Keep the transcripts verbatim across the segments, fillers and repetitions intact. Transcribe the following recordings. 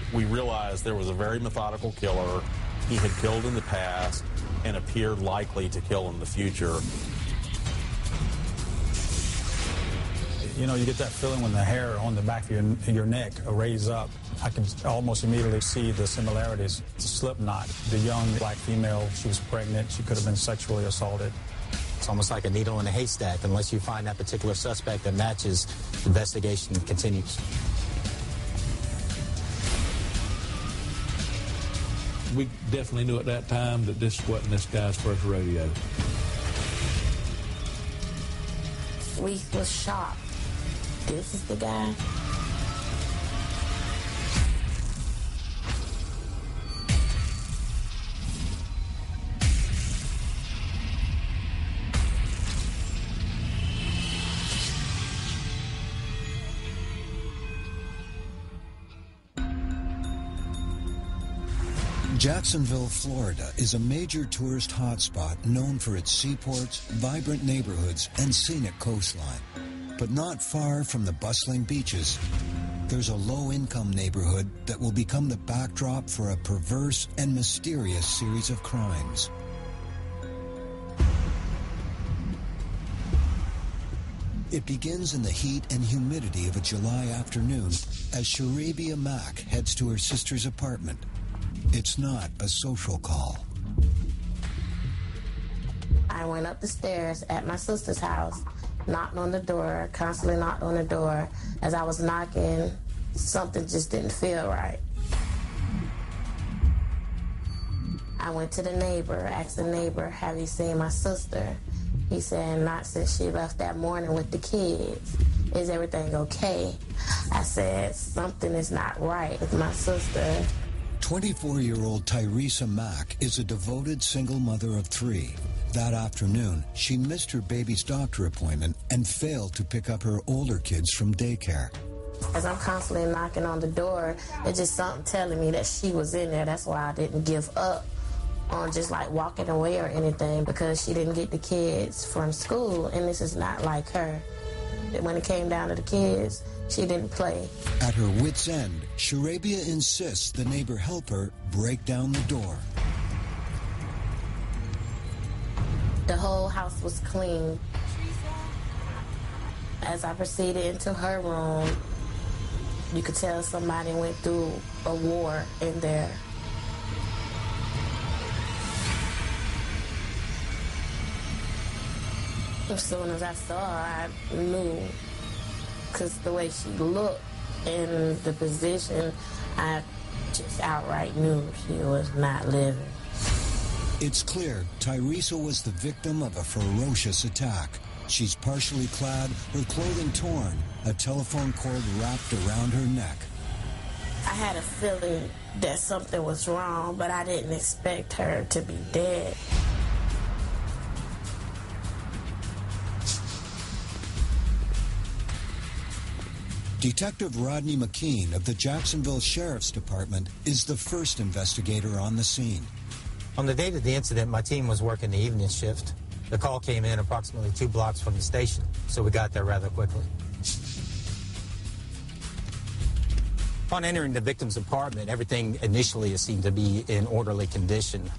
we realized there was a very methodical killer. He had killed in the past and appeared likely to kill in the future. You know, you get that feeling when the hair on the back of your, your neck raise up. I can almost immediately see the similarities. It's a slip knot. The young black female, she was pregnant. She could have been sexually assaulted. It's almost like a needle in a haystack. Unless you find that particular suspect that matches, the investigation continues. We definitely knew at that time that this wasn't this guy's first rodeo. We was shocked. This is the guy. Jacksonville, Florida is a major tourist hotspot known for its seaports, vibrant neighborhoods, and scenic coastline. But not far from the bustling beaches, there's a low-income neighborhood that will become the backdrop for a perverse and mysterious series of crimes. It begins in the heat and humidity of a July afternoon as Sharabia Mack heads to her sister's apartment. It's not a social call. I went up the stairs at my sister's house, knocked on the door, constantly knocked on the door. As I was knocking, something just didn't feel right. I went to the neighbor, asked the neighbor, have you seen my sister? He said, not since she left that morning with the kids. Is everything okay? I said, something is not right with my sister. twenty-four-year-old Tyresa Mack is a devoted single mother of three. That afternoon, she missed her baby's doctor appointment and failed to pick up her older kids from daycare. As I'm constantly knocking on the door, it's just something telling me that she was in there. That's why I didn't give up on just like walking away or anything, because she didn't get the kids from school, and this is not like her. When it came down to the kids, she didn't play. At her wit's end, Sharabia insists the neighbor help her break down the door. The whole house was clean. As I proceeded into her room, you could tell somebody went through a war in there. As soon as I saw her, I knew, because the way she looked and the position, I just outright knew she was not living. It's clear Tyresa was the victim of a ferocious attack. She's partially clad, her clothing torn, a telephone cord wrapped around her neck. I had a feeling that something was wrong, but I didn't expect her to be dead. Detective Rodney McKean of the Jacksonville Sheriff's Department is the first investigator on the scene. On the date of the incident, my team was working the evening shift. The call came in approximately two blocks from the station, so we got there rather quickly. Upon entering the victim's apartment, everything initially seemed to be in orderly condition.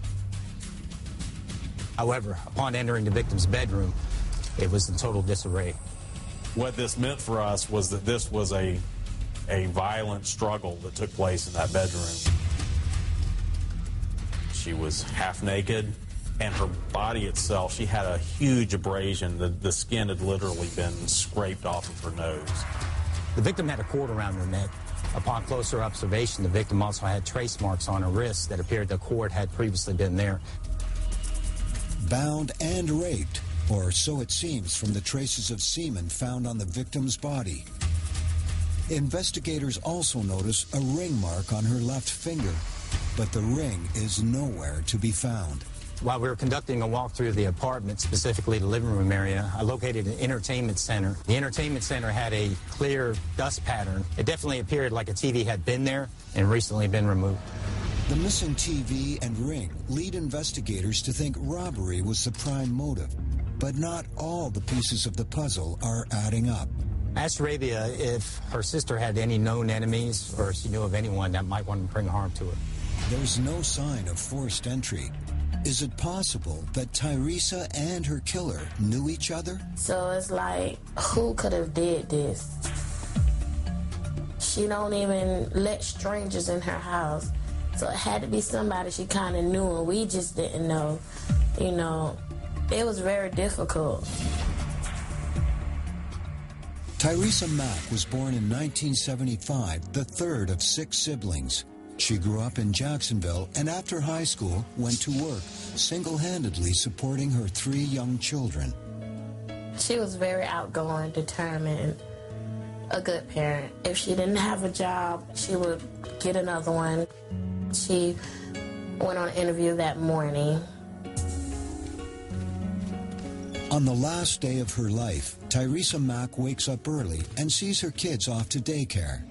However, upon entering the victim's bedroom, it was in total disarray. What this meant for us was that this was a, a violent struggle that took place in that bedroom. She was half naked, and her body itself, she had a huge abrasion. The, the skin had literally been scraped off of her nose. The victim had a cord around her neck. Upon closer observation, the victim also had trace marks on her wrists that appeared the cord had previously been there. Bound and raped, or so it seems from the traces of semen found on the victim's body. Investigators also notice a ring mark on her left finger, but the ring is nowhere to be found. While we were conducting a walk through the apartment, specifically the living room area, I located an entertainment center. The entertainment center had a clear dust pattern. It definitely appeared like a T V had been there and recently been removed. The missing T V and ring lead investigators to think robbery was the prime motive, but not all the pieces of the puzzle are adding up. asked Arabia if her sister had any known enemies or if she knew of anyone that might want to bring harm to her. There's no sign of forced entry. Is it possible that Tyresa and her killer knew each other? So it's like, who could have did this? She don't even let strangers in her house. So it had to be somebody she kind of knew and we just didn't know. You know, it was very difficult. Tyresa Mack was born in nineteen seventy-five, the third of six siblings. She grew up in Jacksonville and after high school went to work, single-handedly supporting her three young children. She was very outgoing, determined, a good parent. If she didn't have a job, she would get another one. She went on an interview that morning. On the last day of her life, Tyresa Mack wakes up early and sees her kids off to daycare.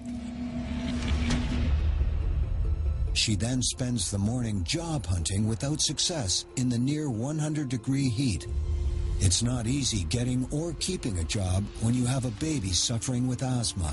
She then spends the morning job hunting without success in the near one hundred degree heat. It's not easy getting or keeping a job when you have a baby suffering with asthma.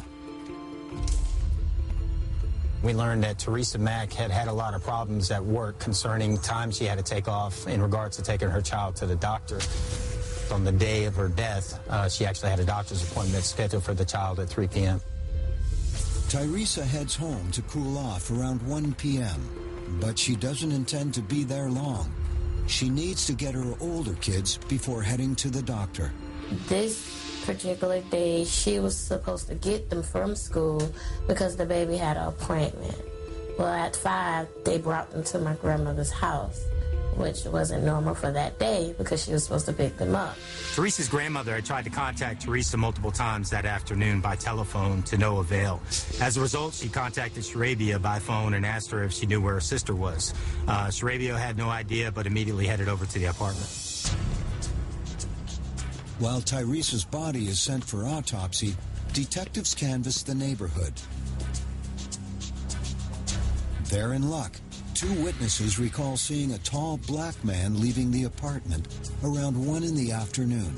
We learned that Tyresa Mack had had a lot of problems at work concerning time she had to take off in regards to taking her child to the doctor. On the day of her death, uh, she actually had a doctor's appointment scheduled for the child at three p m Tyresa heads home to cool off around one p m, but she doesn't intend to be there long. She needs to get her older kids before heading to the doctor. This particular day, she was supposed to get them from school because the baby had an appointment. Well, at five, they brought them to my grandmother's house, which wasn't normal for that day because she was supposed to pick them up. Teresa's grandmother had tried to contact Tyresa multiple times that afternoon by telephone to no avail. As a result, she contacted Sharabia by phone and asked her if she knew where her sister was. Uh, Sharabia had no idea, but immediately headed over to the apartment. While Tyresa's body is sent for autopsy, detectives canvass the neighborhood. They're in luck. Two witnesses recall seeing a tall black man leaving the apartment around one in the afternoon.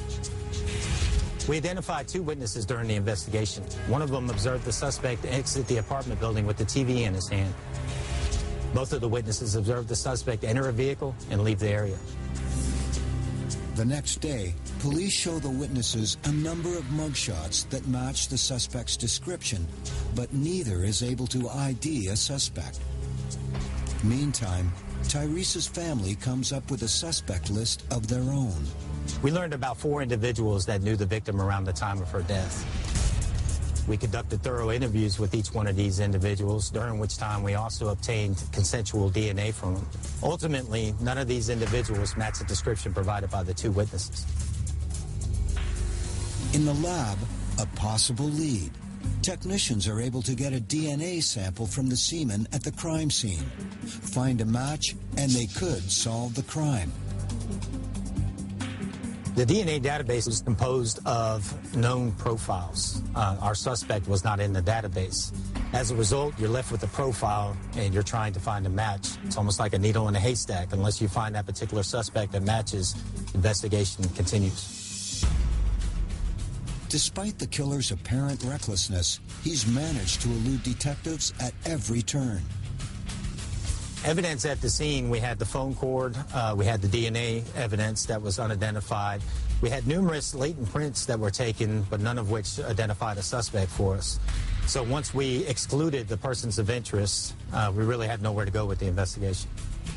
We identified two witnesses during the investigation. One of them observed the suspect exit the apartment building with the T V in his hand. Both of the witnesses observed the suspect enter a vehicle and leave the area. The next day, police show the witnesses a number of mugshots that match the suspect's description, but neither is able to I D a suspect. Meantime, Tyresa's family comes up with a suspect list of their own. We learned about four individuals that knew the victim around the time of her death. We conducted thorough interviews with each one of these individuals, during which time we also obtained consensual D N A from them. Ultimately, none of these individuals matched the description provided by the two witnesses. In the lab, a possible lead. Technicians are able to get a D N A sample from the semen at the crime scene, find a match, and they could solve the crime. The D N A database was composed of known profiles. Uh, our suspect was not in the database. As a result, you're left with a profile and you're trying to find a match. It's almost like a needle in a haystack. Unless you find that particular suspect that matches, investigation continues. Despite the killer's apparent recklessness, he's managed to elude detectives at every turn. Evidence at the scene, we had the phone cord, uh, we had the D N A evidence that was unidentified. We had numerous latent prints that were taken, but none of which identified a suspect for us. So once we excluded the persons of interest, uh, we really had nowhere to go with the investigation.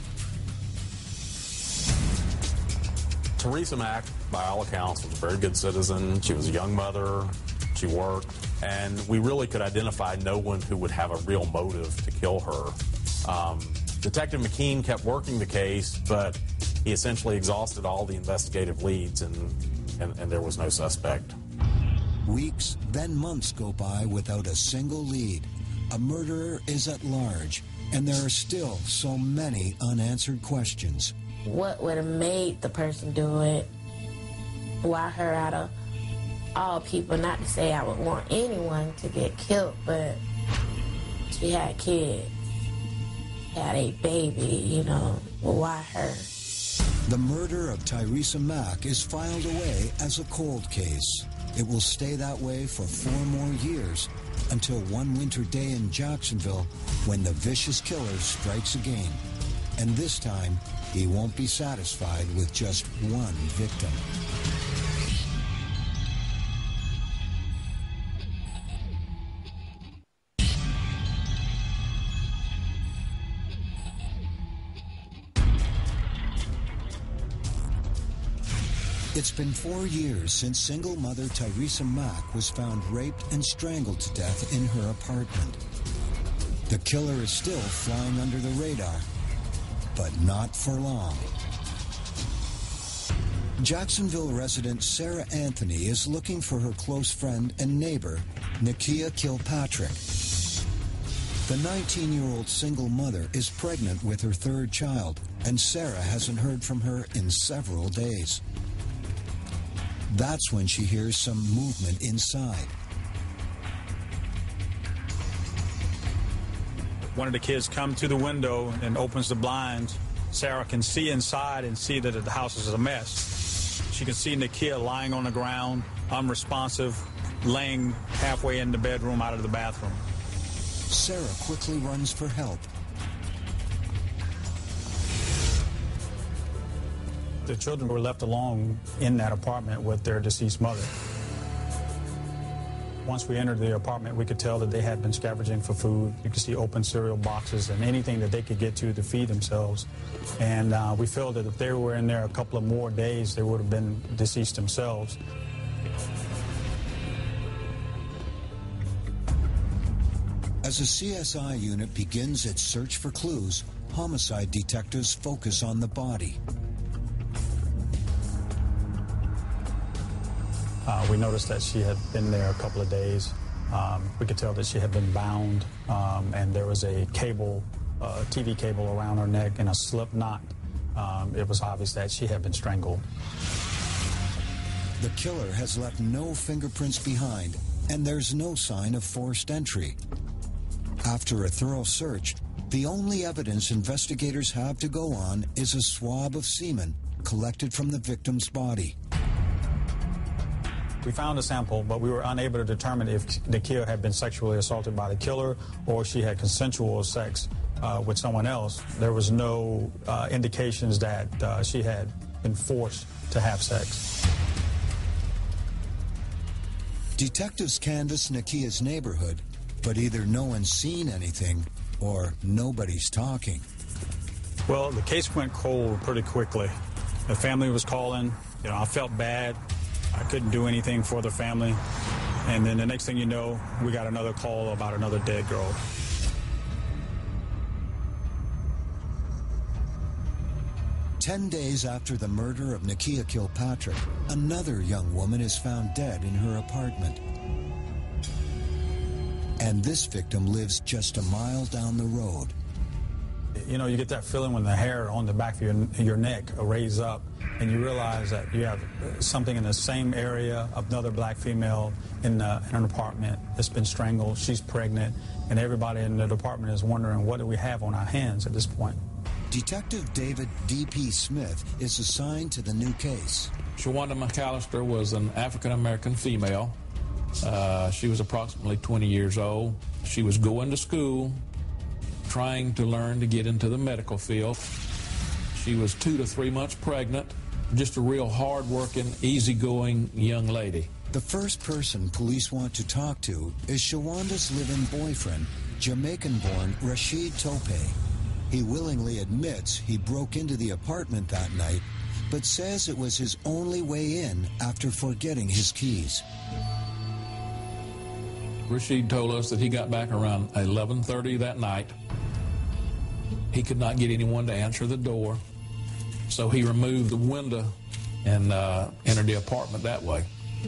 Tyresa Mack, by all accounts, was a very good citizen. She was a young mother. She worked. And we really could identify no one who would have a real motive to kill her. Um, Detective McKean kept working the case, but he essentially exhausted all the investigative leads, and, and, and there was no suspect. Weeks, then months go by without a single lead. A murderer is at large, and there are still so many unanswered questions. What would have made the person do it? Why her out of all people? Not to say I would want anyone to get killed, but she had kids. Had a baby, you know, well, why her? The murder of Tyresa Mack is filed away as a cold case. It will stay that way for four more years until one winter day in Jacksonville when the vicious killer strikes again. And this time, he won't be satisfied with just one victim. It's been four years since single mother Tyresa Mack was found raped and strangled to death in her apartment. The killer is still flying under the radar, but not for long. Jacksonville resident Sarah Anthony is looking for her close friend and neighbor, Nakia Kilpatrick. The nineteen-year-old single mother is pregnant with her third child, and Sarah hasn't heard from her in several days. That's when she hears some movement inside. One of the kids come to the window and opens the blinds. Sarah can see inside and see that the house is a mess. She can see Nakia lying on the ground, unresponsive, laying halfway in the bedroom out of the bathroom. Sarah quickly runs for help. The children were left alone in that apartment with their deceased mother. Once we entered the apartment, we could tell that they had been scavenging for food. You could see open cereal boxes and anything that they could get to to feed themselves. And uh, we feel that if they were in there a couple of more days, they would have been deceased themselves. As a C S I unit begins its search for clues, homicide detectives focus on the body. Uh, we noticed that she had been there a couple of days. Um, we could tell that she had been bound, um, and there was a cable, uh, T V cable around her neck and a slip knot. Um, it was obvious that she had been strangled. The killer has left no fingerprints behind, and there's no sign of forced entry. After a thorough search, the only evidence investigators have to go on is a swab of semen collected from the victim's body. We found a sample, but we were unable to determine if Nakia had been sexually assaulted by the killer or she had consensual sex uh, with someone else. There was no uh, indications that uh, she had been forced to have sex. Detectives canvass Nakia's neighborhood, but either no one's seen anything or nobody's talking. Well, the case went cold pretty quickly. The family was calling. You know, I felt bad. I couldn't do anything for the family. And then the next thing you know, we got another call about another dead girl. Ten days after the murder of Nakia Kilpatrick, another young woman is found dead in her apartment. And this victim lives just a mile down the road. You know, you get that feeling when the hair on the back of your, your neck raise up and you realize that you have something in the same area, another black female in, the, in an apartment that's been strangled. She's pregnant, and everybody in the department is wondering, what do we have on our hands at this point? Detective David D P Smith is assigned to the new case. Shawanda McAllister was an African-American female. Uh, she was approximately twenty years old. She was going to school, trying to learn to get into the medical field. She was two to three months pregnant, just a real hard-working, easygoing young lady. The first person police want to talk to is Shawanda's live-in boyfriend, Jamaican-born Rashid Tope. He willingly admits he broke into the apartment that night, but says it was his only way in after forgetting his keys. Rashid told us that he got back around eleven thirty that night. He could not get anyone to answer the door, so he removed the window and uh, entered the apartment that way.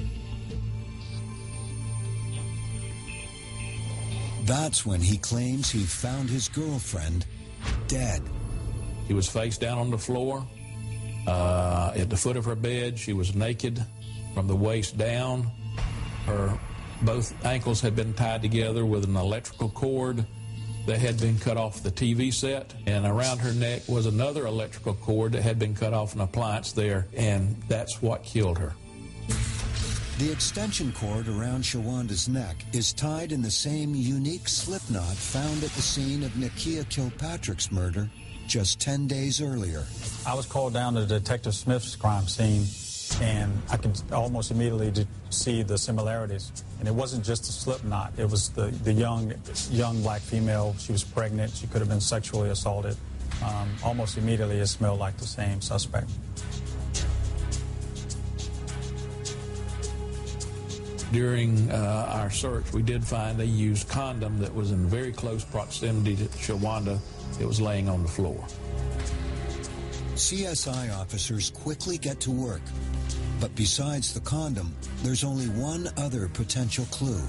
That's when he claims he found his girlfriend dead. He was face down on the floor. Uh, at the foot of her bed, she was naked from the waist down. Her both ankles had been tied together with an electrical cord that had been cut off the T V set, and around her neck was another electrical cord that had been cut off an appliance there, and that's what killed her. The extension cord around Shawanda's neck is tied in the same unique slip knot found at the scene of Nakia Kilpatrick's murder just ten days earlier. I was called down to Detective Smith's crime scene, and I could almost immediately see the similarities. And it wasn't just a slip knot. It was the, the young, young black female. She was pregnant. She could have been sexually assaulted. Um, almost immediately, it smelled like the same suspect. During uh, our search, we did find a used condom that was in very close proximity to Shawanda. It was laying on the floor. C S I officers quickly get to work. But besides the condom, there's only one other potential clue.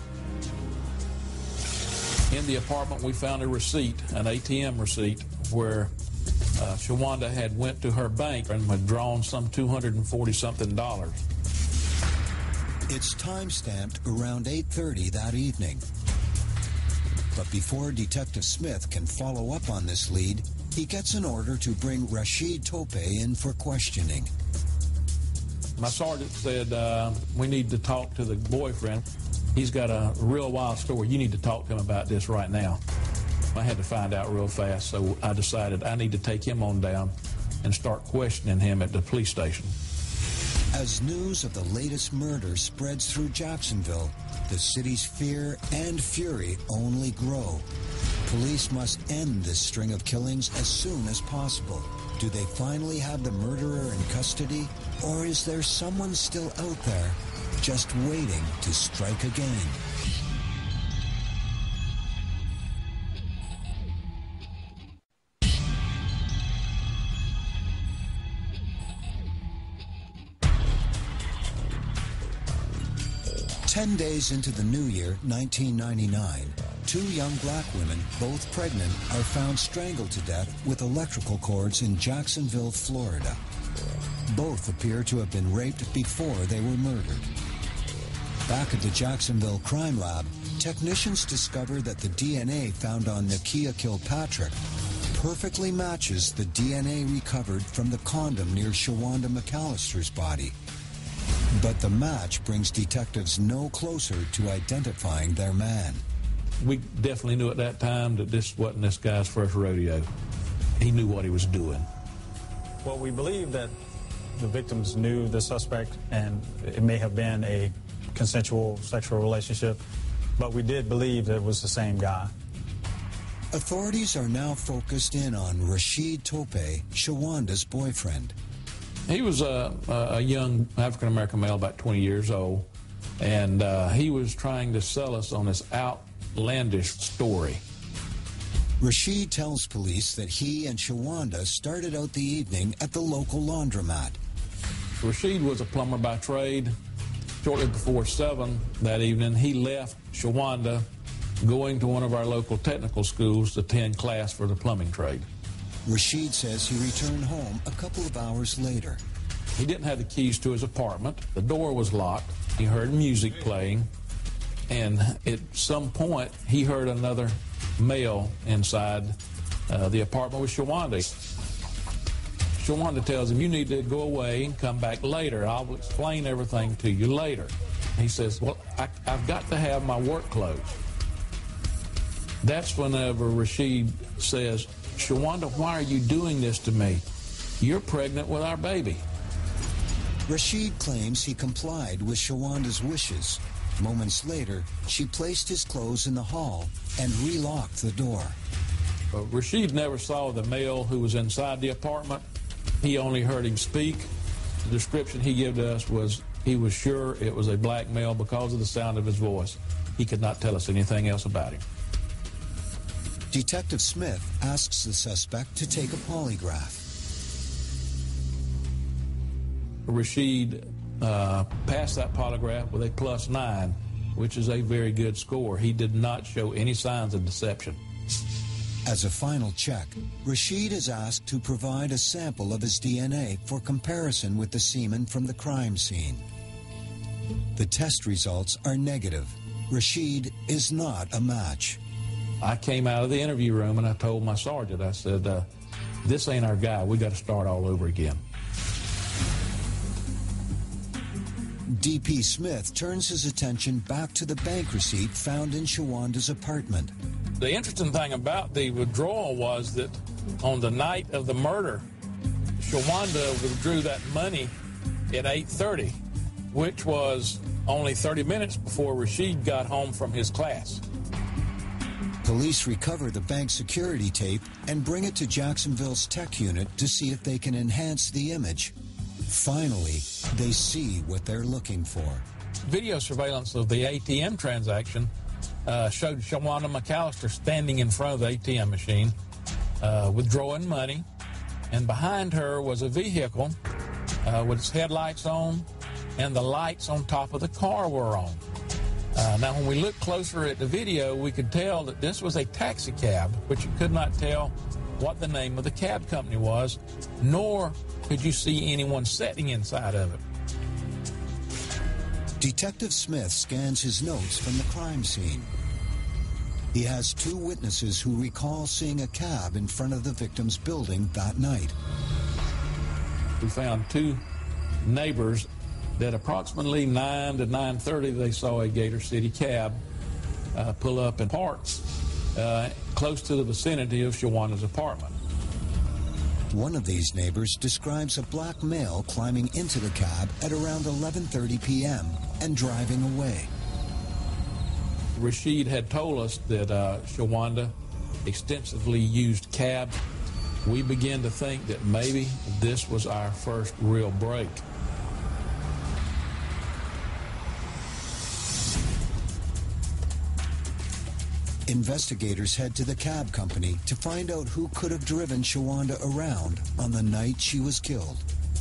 In the apartment, we found a receipt, an A T M receipt, where uh, Shawanda had went to her bank and had drawn some two hundred forty something dollars. It's time-stamped around eight thirty that evening. But before Detective Smith can follow up on this lead, he gets an order to bring Rashid Tope in for questioning. My sergeant said, uh, we need to talk to the boyfriend. He's got a real wild story. You need to talk to him about this right now. I had to find out real fast, so I decided I need to take him on down and start questioning him at the police station. As news of the latest murder spreads through Jacksonville, the city's fear and fury only grow. Police must end this string of killings as soon as possible. Do they finally have the murderer in custody? Or is there someone still out there just waiting to strike again? Ten days into the new year, nineteen ninety-nine, two young black women, both pregnant, are found strangled to death with electrical cords in Jacksonville, Florida. Both appear to have been raped before they were murdered. Back at the Jacksonville Crime Lab, technicians discover that the D N A found on Nakia Kilpatrick perfectly matches the D N A recovered from the condom near Shawanda McAllister's body. But the match brings detectives no closer to identifying their man. We definitely knew at that time that this wasn't this guy's first rodeo. He knew what he was doing. Well, we believe that the victims knew the suspect, and it may have been a consensual sexual relationship, but we did believe that it was the same guy. Authorities are now focused in on Rashid Tope, Shawanda's boyfriend. He was a, a young African-American male, about twenty years old, and uh, he was trying to sell us on this outlandish story. Rashid tells police that he and Shawanda started out the evening at the local laundromat. Rashid was a plumber by trade. Shortly before seven that evening, he left Shawanda going to one of our local technical schools to attend class for the plumbing trade. Rashid says he returned home a couple of hours later. He didn't have the keys to his apartment. The door was locked. He heard music playing, and at some point, he heard another male inside uh, the apartment with Shawanda. Shawanda tells him, you need to go away and come back later. I'll explain everything to you later. He says, well, I, I've got to have my work clothes. That's whenever Rashid says, Shawanda, why are you doing this to me? You're pregnant with our baby. Rashid claims he complied with Shawanda's wishes. Moments later, she placed his clothes in the hall and relocked the door. Uh, Rashid never saw the male who was inside the apartment. He only heard him speak. The description he gave to us was he was sure it was a black male because of the sound of his voice. He could not tell us anything else about him. Detective Smith asks the suspect to take a polygraph. Rashid uh, passed that polygraph with a plus nine, which is a very good score. He did not show any signs of deception. As a final check, Rashid is asked to provide a sample of his D N A for comparison with the semen from the crime scene. The test results are negative. Rashid is not a match. I came out of the interview room and I told my sergeant, I said, uh, this ain't our guy. We got to start all over again. D P Smith turns his attention back to the bank receipt found in Shawanda's apartment. The interesting thing about the withdrawal was that on the night of the murder, Shawanda withdrew that money at eight thirty, which was only thirty minutes before Rashid got home from his class. Police recover the bank security tape and bring it to Jacksonville's tech unit to see if they can enhance the image. Finally, they see what they're looking for. Video surveillance of the A T M transaction uh, showed Shawanda McAllister standing in front of the A T M machine, uh, withdrawing money, and behind her was a vehicle uh, with its headlights on, and the lights on top of the car were on. Uh, now, when we looked closer at the video, we could tell that this was a taxi cab, but you could not tell what the name of the cab company was, nor could you see anyone sitting inside of it. Detective Smith scans his notes from the crime scene. He has two witnesses who recall seeing a cab in front of the victim's building that night. We found two neighbors that approximately nine to nine thirty, they saw a Gator City cab uh, pull up and park uh, close to the vicinity of Shawanda's apartment. One of these neighbors describes a black male climbing into the cab at around eleven thirty p m and driving away. Rashid had told us that uh, Shawanda extensively used cabs. We began to think that maybe this was our first real break. Investigators head to the cab company to find out who could have driven Shawanda around on the night she was killed.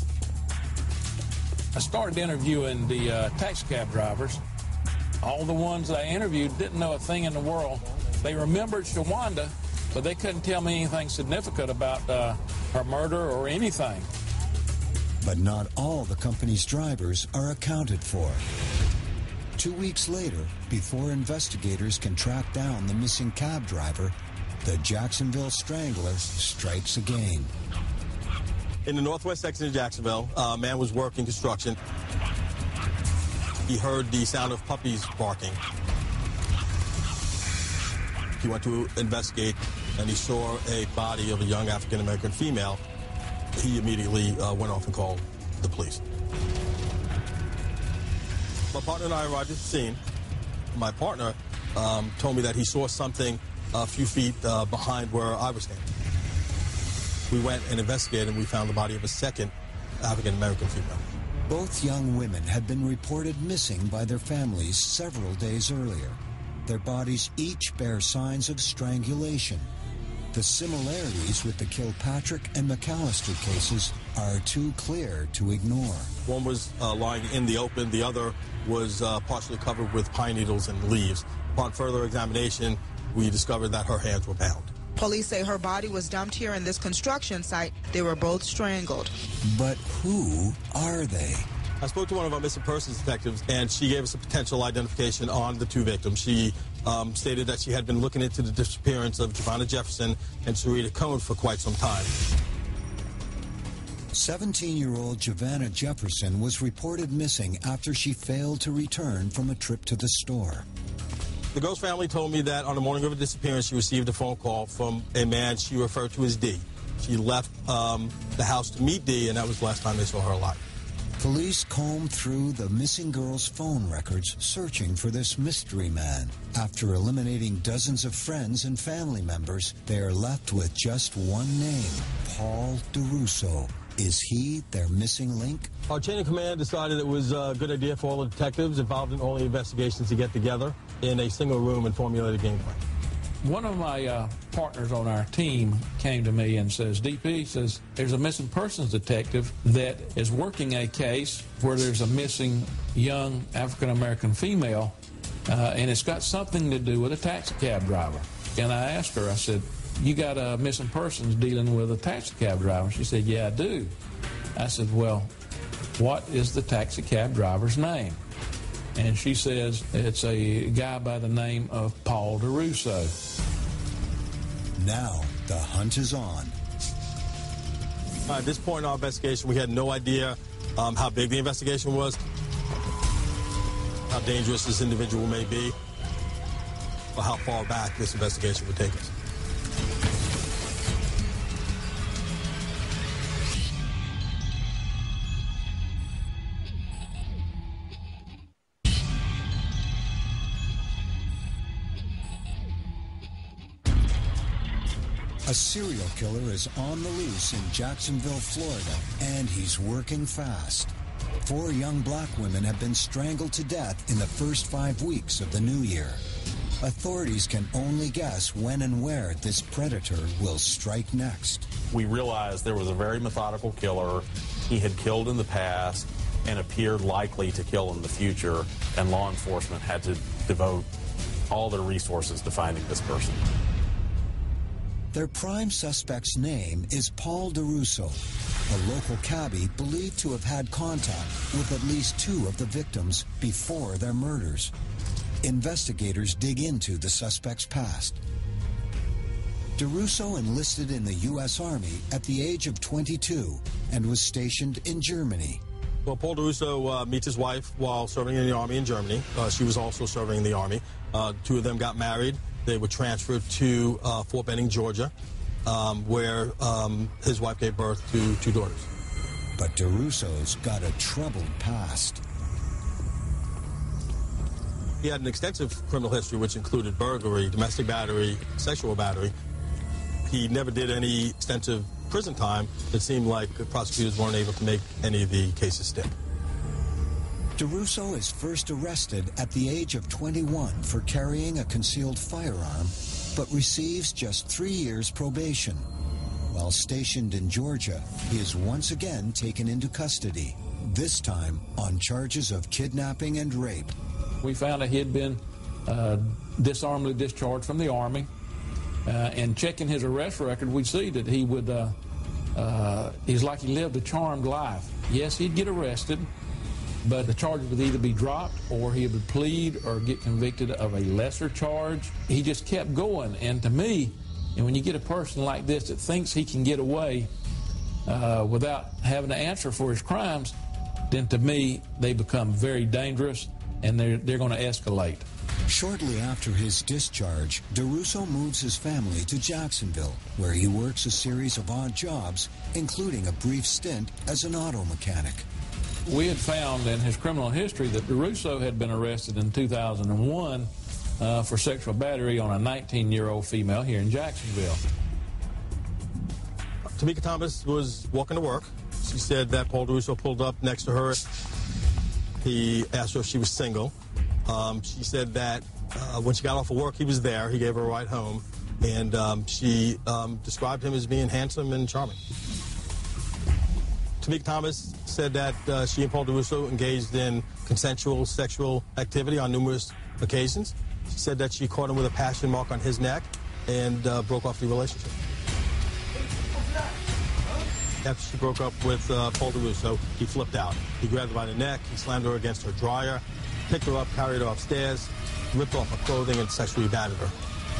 I started interviewing the uh, taxi cab drivers. All the ones that I interviewed didn't know a thing in the world. They remembered Shawanda, but they couldn't tell me anything significant about uh, her murder or anything. But not all the company's drivers are accounted for. Two weeks later, before investigators can track down the missing cab driver, the Jacksonville Strangler strikes again. In the northwest section of Jacksonville, a man was working construction. He heard the sound of puppies barking. He went to investigate, and he saw a body of a young African-American female. He immediately uh, went off and called the police. My partner and I arrived at the scene. My partner um, told me that he saw something a few feet uh, behind where I was standing. We went and investigated, and we found the body of a second African-American female. Both young women had been reported missing by their families several days earlier. Their bodies each bear signs of strangulation. The similarities with the Kilpatrick and McAllister cases are too clear to ignore. One was uh, lying in the open. The other was uh, partially covered with pine needles and leaves. Upon further examination, we discovered that her hands were bound. Police say her body was dumped here in this construction site. They were both strangled. But who are they? I spoke to one of our missing persons detectives, and she gave us a potential identification on the two victims. She um, stated that she had been looking into the disappearance of Giovanna Jefferson and Sarita Cohn for quite some time. seventeen-year-old Giovanna Jefferson was reported missing after she failed to return from a trip to the store. The Ghost family told me that on the morning of her disappearance, she received a phone call from a man she referred to as D. She left um, the house to meet D, and that was the last time they saw her alive. Police combed through the missing girl's phone records searching for this mystery man. After eliminating dozens of friends and family members, they are left with just one name, Paul DeRusso. Is he their missing link? Our chain of command decided it was a good idea for all the detectives involved in all the investigations to get together in a single room and formulate a game plan. One of my uh, partners on our team came to me and says, D P, says, there's a missing persons detective that is working a case where there's a missing young African-American female, uh, and it's got something to do with a taxi cab driver. And I asked her, I said, you got a missing persons dealing with a taxi cab driver? She said, yeah, I do. I said, well, what is the taxi cab driver's name? And she says it's a guy by the name of Paul DeRusso. Now the hunt is on. At this point in our investigation, we had no idea um, how big the investigation was. how dangerous this individual may be, or how far back this investigation would take us. A serial killer is on the loose in Jacksonville, Florida, and he's working fast. Four young black women have been strangled to death in the first five weeks of the new year. Authorities can only guess when and where this predator will strike next. We realized there was a very methodical killer. He had killed in the past and appeared likely to kill in the future, and law enforcement had to devote all their resources to finding this person. Their prime suspect's name is Paul DeRusso, a local cabbie believed to have had contact with at least two of the victims before their murders. Investigators dig into the suspect's past. DeRusso enlisted in the U S Army at the age of twenty-two and was stationed in Germany. Well, Paul DeRusso uh, meets his wife while serving in the Army in Germany. Uh, she was also serving in the Army. Uh, two of them got married. They were transferred to uh, Fort Benning, Georgia, um, where um, his wife gave birth to two daughters. But DeRusso's got a troubled past. He had an extensive criminal history, which included burglary, domestic battery, sexual battery. He never did any extensive prison time. It seemed like the prosecutors weren't able to make any of the cases stick. DeRusso is first arrested at the age of twenty-one for carrying a concealed firearm, but receives just three years probation. While stationed in Georgia, he is once again taken into custody, this time on charges of kidnapping and rape. We found that he had been uh, disarmedly discharged from the Army, uh, and checking his arrest record, we see that he would, uh, uh, he's like he lived a charmed life. Yes, he'd get arrested, but the charges would either be dropped or he would plead or get convicted of a lesser charge. He just kept going, and to me, and when you get a person like this that thinks he can get away uh, without having to answer for his crimes, then to me, they become very dangerous, and they're, they're going to escalate. Shortly after his discharge, DeRusso moves his family to Jacksonville, where he works a series of odd jobs, including a brief stint as an auto mechanic. We had found in his criminal history that DeRusso had been arrested in two thousand one uh, for sexual battery on a nineteen-year-old female here in Jacksonville. Tamika Thomas was walking to work. She said that Paul DeRusso pulled up next to her. He asked her if she was single. Um, she said that uh, when she got off of work, he was there. He gave her a ride home, and um, she um, described him as being handsome and charming. Tamika Thomas said that uh, she and Paul DeRusso engaged in consensual sexual activity on numerous occasions. She said that she caught him with a passion mark on his neck and uh, broke off the relationship. After she broke up with uh, Paul DeRusso, he flipped out. He grabbed her by the neck, he slammed her against her dryer, picked her up, carried her upstairs, ripped off her clothing, and sexually battered her.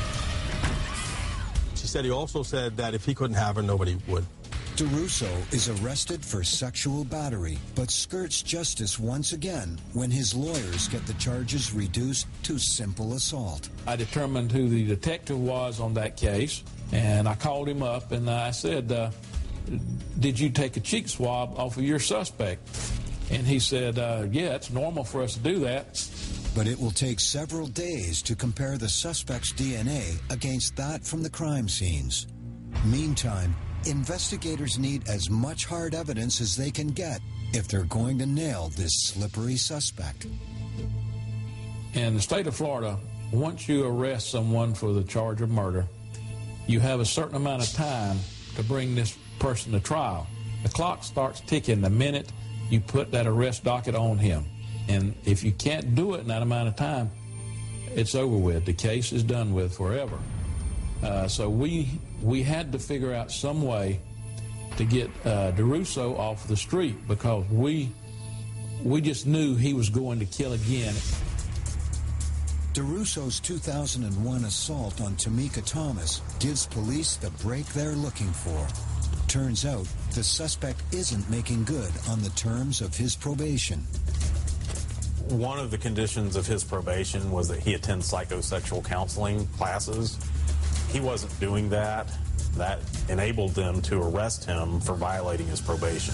She said he also said that if he couldn't have her, nobody would. DeRusso is arrested for sexual battery, but skirts justice once again when his lawyers get the charges reduced to simple assault. I determined who the detective was on that case, and I called him up and I said, uh, did you take a cheek swab off of your suspect? And he said, uh, yeah, it's normal for us to do that. But it will take several days to compare the suspect's D N A against that from the crime scenes. Meantime, investigators need as much hard evidence as they can get if they're going to nail this slippery suspect. In the state of Florida, once you arrest someone for the charge of murder, you have a certain amount of time to bring this person to trial. The clock starts ticking the minute you put that arrest docket on him. And if you can't do it in that amount of time, it's over with. The case is done with forever. Uh, so we we had to figure out some way to get uh, DeRusso off the street because we we just knew he was going to kill again. DeRusso's two thousand one assault on Tamika Thomas gives police the break they're looking for. Turns out the suspect isn't making good on the terms of his probation. One of the conditions of his probation was that he attend psychosexual counseling classes. He wasn't doing that. That enabled them to arrest him for violating his probation.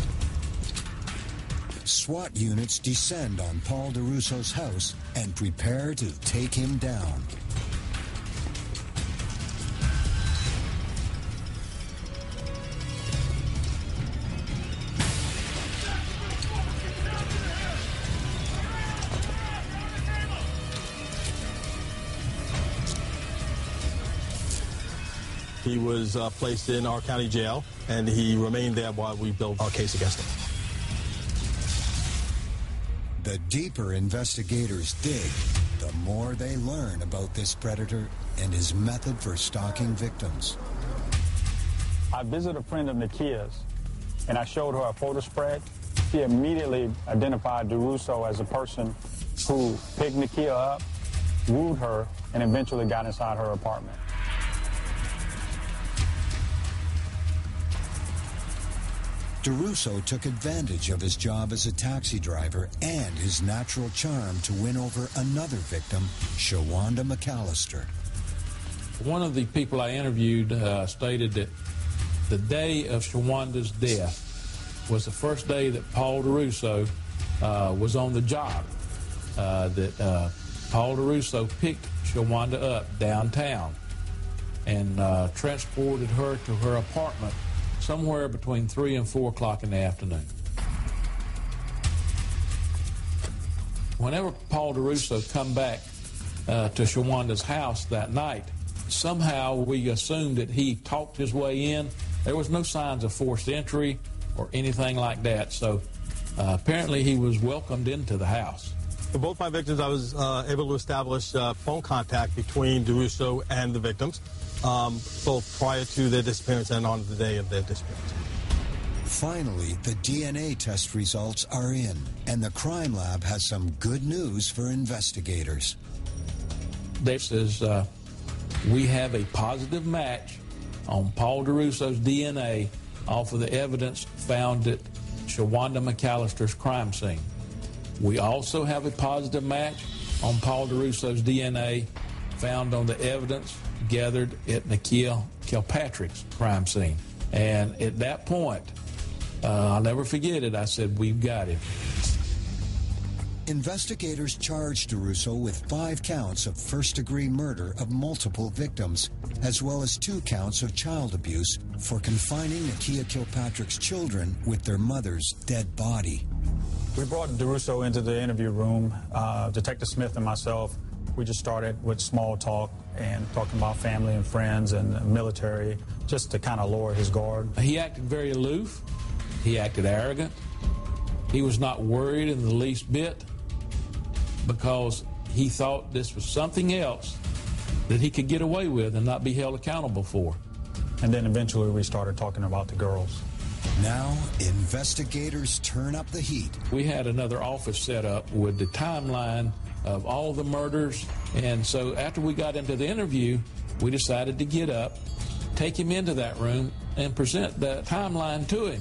SWAT units descend on Paul DeRusso's house and prepare to take him down. He was uh, placed in our county jail, and he remained there while we built our case against him. The deeper investigators dig, the more they learn about this predator and his method for stalking victims. I visited a friend of Nakia's, and I showed her a photo spread. She immediately identified DeRusso as a person who picked Nakia up, wooed her, and eventually got inside her apartment. DeRusso took advantage of his job as a taxi driver and his natural charm to win over another victim, Shawanda McAllister. One of the people I interviewed uh, stated that the day of Shawanda's death was the first day that Paul DeRusso uh, was on the job, uh, that uh, Paul DeRusso picked Shawanda up downtown and uh, transported her to her apartment somewhere between three and four o'clock in the afternoon. Whenever Paul DeRusso come back uh, to Shawanda's house that night, somehow we assumed that he talked his way in. There was no signs of forced entry or anything like that, so uh, apparently he was welcomed into the house. For both my victims, I was uh, able to establish uh, phone contact between DeRusso and the victims, um, both prior to their disappearance and on the day of their disappearance. Finally, the D N A test results are in, and the crime lab has some good news for investigators. Dave says, uh, we have a positive match on Paul DeRusso's D N A off of the evidence found at Shawanda McAllister's crime scene. We also have a positive match on Paul DeRusso's D N A found on the evidence gathered at Nakia Kilpatrick's crime scene. And at that point, uh, I'll never forget it, I said, we've got him. Investigators charged DeRusso with five counts of first-degree murder of multiple victims, as well as two counts of child abuse for confining Nakia Kilpatrick's children with their mother's dead body. We brought DeRusso into the interview room. Uh, Detective Smith and myself, we just started with small talk and talking about family and friends and military, just to kind of lower his guard. He acted very aloof. He acted arrogant. He was not worried in the least bit because he thought this was something else that he could get away with and not be held accountable for. And then eventually we started talking about the girls. Now, investigators turn up the heat. We had another office set up with the timeline of all the murders, and so after we got into the interview, we decided to get up, take him into that room, and present the timeline to him.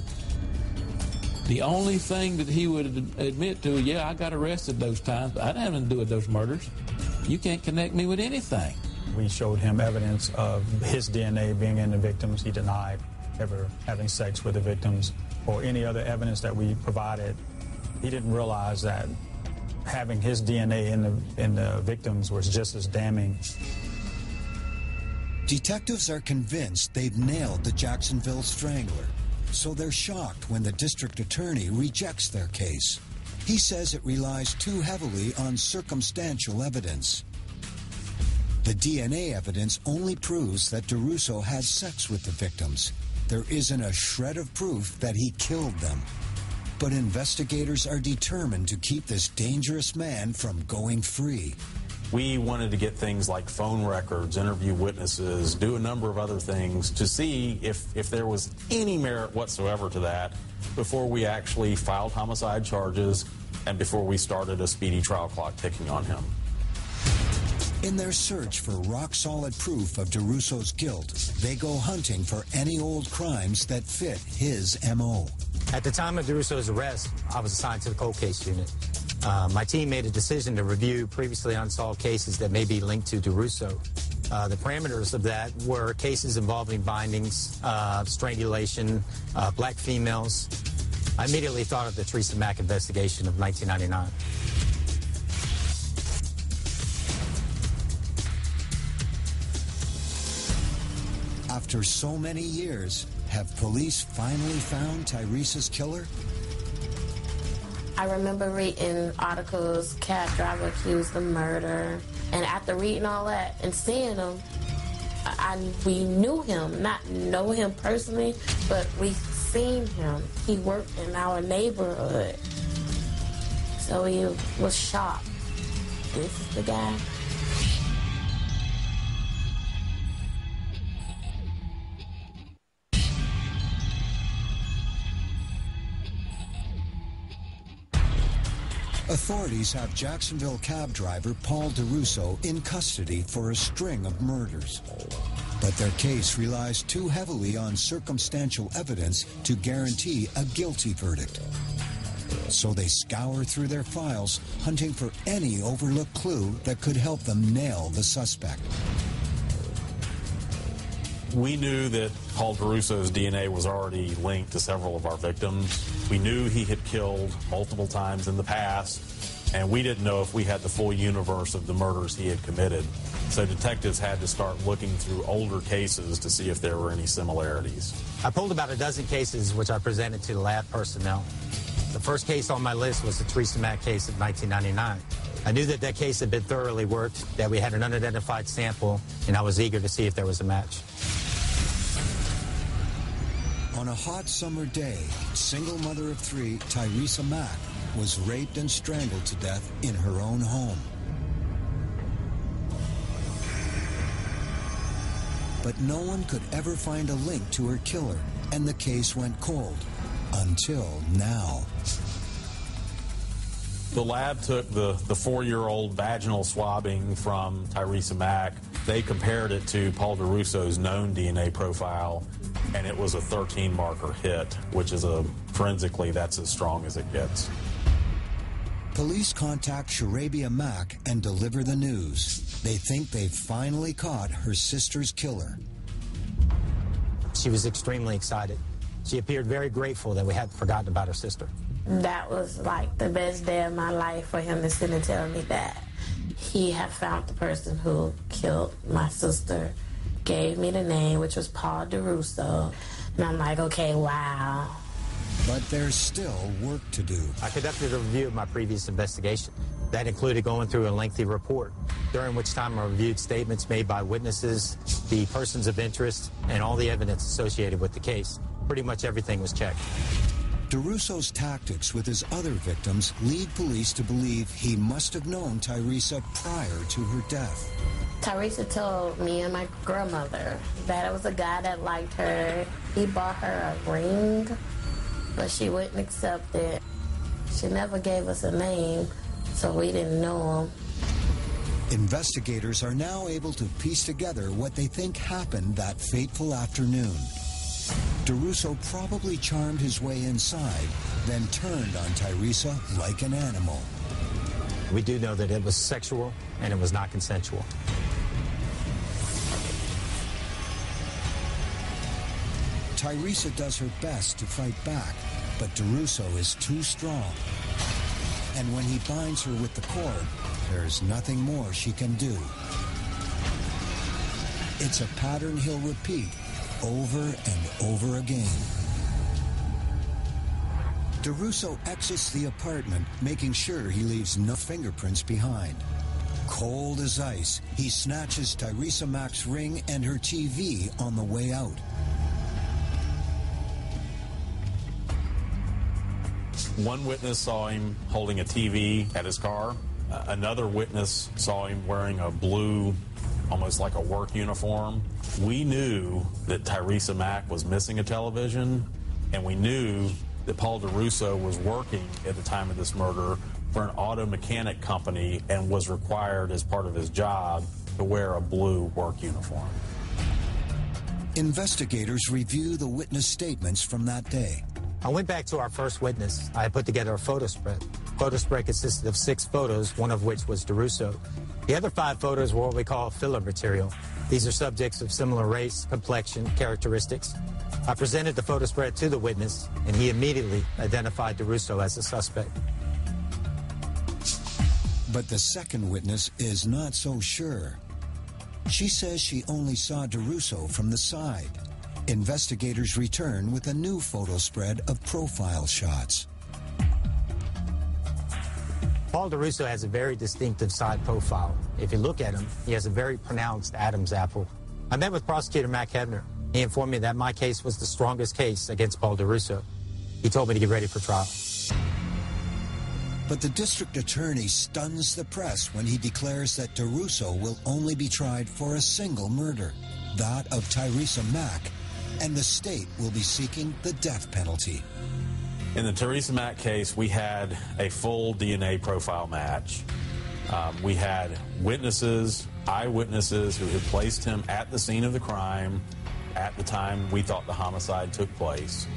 The only thing that he would admit to, yeah, I got arrested those times, but I didn't have anything to do with those murders. You can't connect me with anything. We showed him evidence of his D N A being in the victims. He denied ever having sex with the victims or any other evidence that we provided. He didn't realize that having his D N A in the, in the victims was just as damning. Detectives are convinced they've nailed the Jacksonville Strangler, so they're shocked when the district attorney rejects their case. He says it relies too heavily on circumstantial evidence. The D N A evidence only proves that DeRusso had sex with the victims. There isn't a shred of proof that he killed them. But investigators are determined to keep this dangerous man from going free. We wanted to get things like phone records, interview witnesses, do a number of other things to see if, if there was any merit whatsoever to that before we actually filed homicide charges and before we started a speedy trial clock ticking on him. In their search for rock-solid proof of DeRusso's guilt, they go hunting for any old crimes that fit his M O. At the time of DeRusso's arrest, I was assigned to the cold case unit. Uh, my team made a decision to review previously unsolved cases that may be linked to DeRusso. Uh, the parameters of that were cases involving bindings, uh, strangulation, uh, black females. I immediately thought of the Teresa Mack investigation of nineteen ninety-nine. After so many years, have police finally found Tyresa's killer? I remember reading articles, cab driver accused of murder. And after reading all that and seeing him, I, we knew him, not know him personally, but we seen him. He worked in our neighborhood. So he was shocked. This is the guy. Authorities have Jacksonville cab driver Paul DeRusso in custody for a string of murders. But their case relies too heavily on circumstantial evidence to guarantee a guilty verdict. So they scour through their files, hunting for any overlooked clue that could help them nail the suspect. We knew that Paul DeRusso's D N A was already linked to several of our victims. We knew he had killed multiple times in the past, and we didn't know if we had the full universe of the murders he had committed. So detectives had to start looking through older cases to see if there were any similarities. I pulled about a dozen cases which I presented to the lab personnel. The first case on my list was the Teresa Mack case of nineteen ninety-nine. I knew that that case had been thoroughly worked, that we had an unidentified sample, and I was eager to see if there was a match. On a hot summer day, single mother of three, Teresa Mack, was raped and strangled to death in her own home. But no one could ever find a link to her killer, and the case went cold. Until now. The lab took the, the four-year-old vaginal swabbing from Teresa Mack. They compared it to Paul DeRusso's known D N A profile, and it was a thirteen marker hit, which is a, forensically, that's as strong as it gets. Police contact Sharabia Mack and deliver the news. They think they've finally caught her sister's killer. She was extremely excited. She appeared very grateful that we hadn't forgotten about her sister. That was like the best day of my life for him to sit and tell me that he had found the person who killed my sister, gave me the name, which was Paul DeRusso. And I'm like, okay, wow. But there's still work to do. I conducted a review of my previous investigation. That included going through a lengthy report, during which time I reviewed statements made by witnesses, the persons of interest, and all the evidence associated with the case. Pretty much everything was checked. DeRusso's tactics with his other victims lead police to believe he must have known Teresa prior to her death. Teresa told me and my grandmother that it was a guy that liked her. He bought her a ring, but she wouldn't accept it. She never gave us a name, so we didn't know him. Investigators are now able to piece together what they think happened that fateful afternoon. DeRusso probably charmed his way inside, then turned on Teresa like an animal. We do know that it was sexual and it was not consensual. Teresa does her best to fight back, but DeRusso is too strong. And when he binds her with the cord, there's nothing more she can do. It's a pattern he'll repeat over and over again. DeRusso exits the apartment, making sure he leaves no fingerprints behind. Cold as ice, he snatches Teresa Mack's ring and her T V on the way out. One witness saw him holding a T V at his car. Uh, another witness saw him wearing a blue, almost like a work uniform. We knew that Teresa Mack was missing a television, and we knew that Paul DeRusso was working at the time of this murder for an auto mechanic company and was required as part of his job to wear a blue work uniform. Investigators review the witness statements from that day. I went back to our first witness. I had put together a photo spread. Photo spread consisted of six photos, one of which was DeRusso. The other five photos were what we call filler material. These are subjects of similar race, complexion, characteristics. I presented the photo spread to the witness, and he immediately identified DeRusso as the suspect. But the second witness is not so sure. She says she only saw DeRusso from the side. Investigators return with a new photo spread of profile shots. Paul DeRusso has a very distinctive side profile. If you look at him, he has a very pronounced Adam's apple. I met with Prosecutor Mac Hebner. He informed me that my case was the strongest case against Paul DeRusso. He told me to get ready for trial. But the district attorney stuns the press when he declares that DeRusso will only be tried for a single murder, that of Tyresa Mack, and the state will be seeking the death penalty. In the Tyresa Mack case, we had a full D N A profile match. Um, we had witnesses, eyewitnesses who had placed him at the scene of the crime at the time we thought the homicide took place.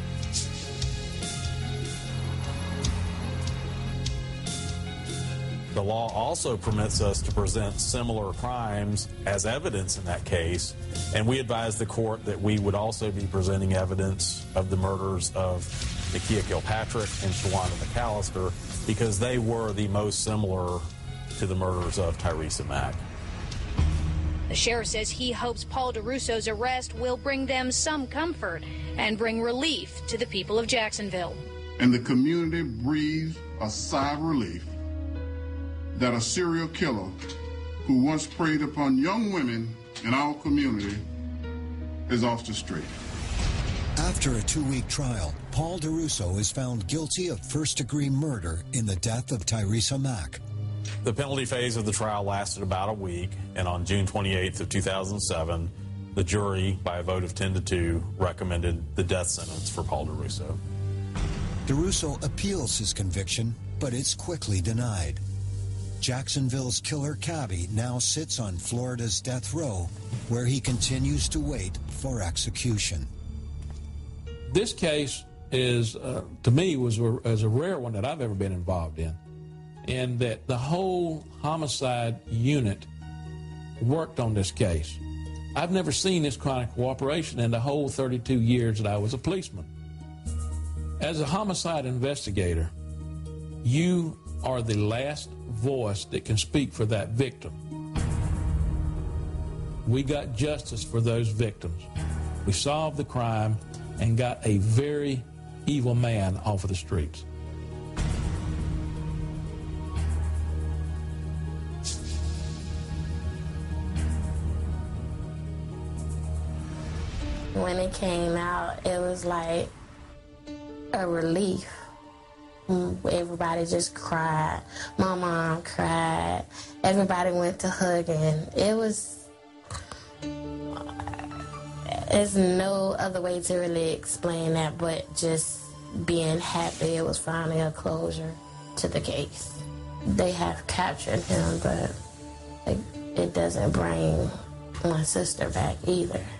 The law also permits us to present similar crimes as evidence in that case, and we advised the court that we would also be presenting evidence of the murders of Nakia Kilpatrick and Shawanda McAllister because they were the most similar to the murders of Tyresa Mack. The sheriff says he hopes Paul DeRusso's arrest will bring them some comfort and bring relief to the people of Jacksonville. And the community breathes a sigh of relief that a serial killer who once preyed upon young women in our community is off the street. After a two-week trial, Paul DeRusso is found guilty of first-degree murder in the death of Tyresa Mack. The penalty phase of the trial lasted about a week, and on June twenty-eighth of two thousand seven, the jury, by a vote of ten to two, recommended the death sentence for Paul DeRusso. DeRusso appeals his conviction, but it's quickly denied. Jacksonville's killer cabbie now sits on Florida's death row, where he continues to wait for execution. This case is, uh, to me, was a, is a rare one that I've ever been involved in, in that the whole homicide unit worked on this case. I've never seen this kind of cooperation in the whole thirty-two years that I was a policeman. As a homicide investigator, you are the last voice that can speak for that victim. We got justice for those victims. We solved the crime and got a very evil man off of the streets. When it came out, it was like a relief. Everybody just cried. My mom cried. Everybody went to hugging. It was, there's no other way to really explain that but just being happy it was finally a closure to the case. They have captured him, but it, it doesn't bring my sister back either.